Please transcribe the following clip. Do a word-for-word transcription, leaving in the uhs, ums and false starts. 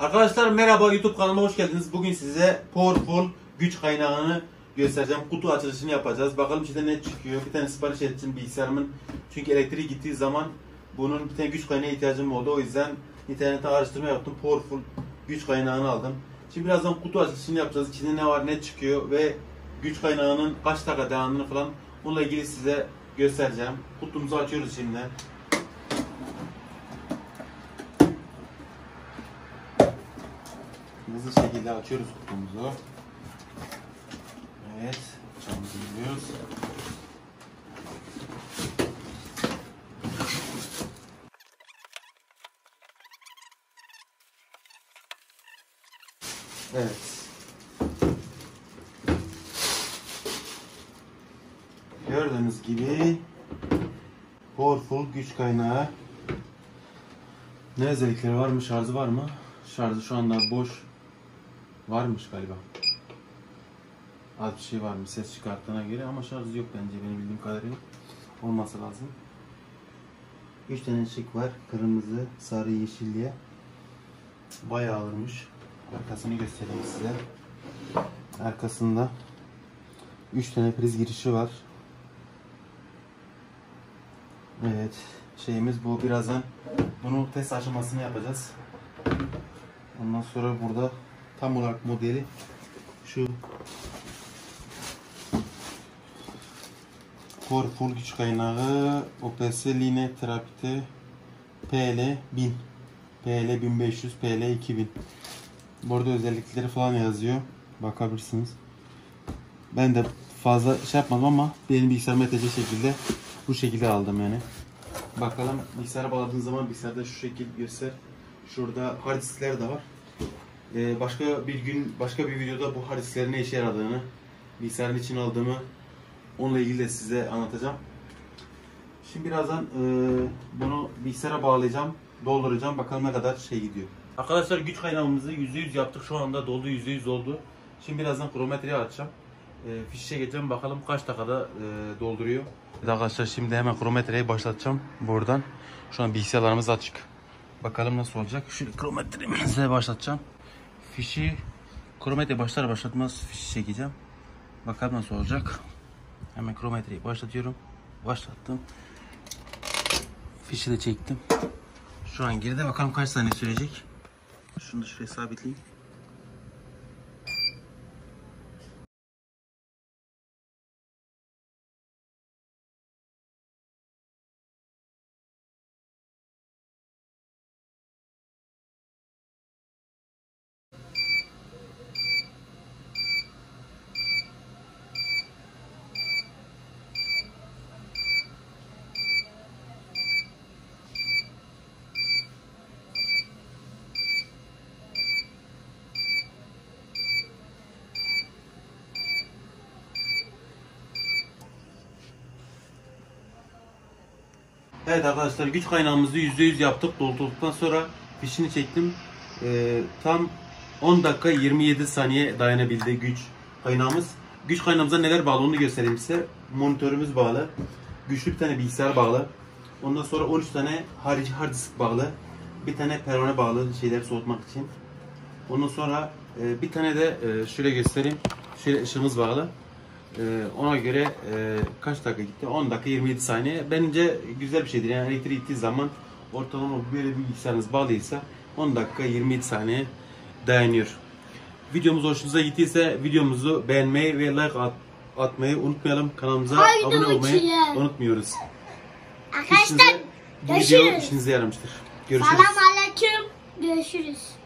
Arkadaşlar merhaba, YouTube kanalıma hoş geldiniz. Bugün size Powerful güç kaynağını göstereceğim. Kutu açılışını yapacağız. Bakalım içinde ne çıkıyor. Bir tane sipariş ettim bilgisayarımın. Çünkü elektriği gittiği zaman bunun bir tane güç kaynağı ihtiyacım oldu. O yüzden internette araştırma yaptım. Powerful güç kaynağını aldım. Şimdi birazdan kutu açılışını yapacağız. İçinde ne var, ne çıkıyor ve güç kaynağının kaç dakika dayandığını falan bununla ilgili size göstereceğim. Kutumuzu açıyoruz şimdi. Hızlı şekilde açıyoruz kutumuzu. Evet, çamımızı giriyoruz. Evet. Gördüğünüz gibi Powerful güç kaynağı. Ne özellikleri var mı? Şarjı var mı? Şarjı şu anda boş. Varmış galiba. Az bir şey var mı ses çıkarttığına göre ama şarjı yok bence benim bildiğim kadarıyla. Olması lazım. üç tane ışık var. Kırmızı, sarı, yeşil diye. Bayağı ağırmış. Arkasını göstereyim size. Arkasında üç tane priz girişi var. Evet. Şeyimiz bu. Birazdan bunu test aşamasını yapacağız. Ondan sonra burada tam olarak modeli şu Powerful güç kaynağı O P S Line Therapite P L bin, P L bin beş yüz, P L iki bin. Burada özellikleri falan yazıyor. Bakabilirsiniz. Ben de fazla şey yapmadım ama benim bilgisayarıma yetecek şekilde bu şekilde aldım yani. Bakalım bilgisayara bağladığınız zaman bilgisayarda şu şekil göster. Şurada hard diskler de var. Ee, başka bir gün, başka bir videoda bu hard disklerin ne işe yaradığını, bilgisayarın için aldığımı, onunla ilgili de size anlatacağım. Şimdi birazdan e, bunu bilgisayara bağlayacağım, dolduracağım. Bakalım ne kadar şey gidiyor. Arkadaşlar güç kaynağımızı yüzde yüz yaptık. Şu anda doldu, yüzde yüz doldu. Şimdi birazdan kronometreyi açacağım. E, fişe geçeceğim. Bakalım kaç dakikada e, dolduruyor. Evet arkadaşlar şimdi hemen kronometreyi başlatacağım buradan. Şu an bilgisayarlarımız açık. Bakalım nasıl olacak. Şöyle kronometremize başlatacağım. Fişi kronometre başlar başlatmaz fişi çekeceğim. Bakalım nasıl olacak. Hemen kronometreyi başlatıyorum. Başlattım. Fişi de çektim. Şu an geride, bakalım kaç saniye sürecek. Şunu da şuraya sabitleyeyim. Evet arkadaşlar güç kaynağımızı yüzde yüz yaptık. Doldurduktan sonra fişini çektim. Ee, tam on dakika yirmi yedi saniye dayanabildi güç kaynağımız. Güç kaynağımıza neler bağlı onu göstereyim size. Monitörümüz bağlı. Güçlü bir tane bilgisayar bağlı. Ondan sonra on üç tane harici hard disk bağlı. Bir tane pervane bağlı şeyleri soğutmak için. Ondan sonra e, bir tane de e, şöyle göstereyim. Şöyle ışığımız bağlı. Ee, ona göre e, kaç dakika gitti? on dakika yirmi yedi saniye. Bence güzel bir şeydir. Yani elektriği gittiği zaman ortalama böyle bir bilgisayarınız bağlıysa on dakika yirmi yedi saniye dayanıyor. Videomuz hoşunuza gittiyse videomuzu beğenmeyi ve like at, atmayı unutmayalım. Kanalımıza Haydi abone olmayı uçuyor. unutmuyoruz. Arkadaşlar bu video işinize yaramıştır. Görüşürüz. Selamünaleyküm. Görüşürüz.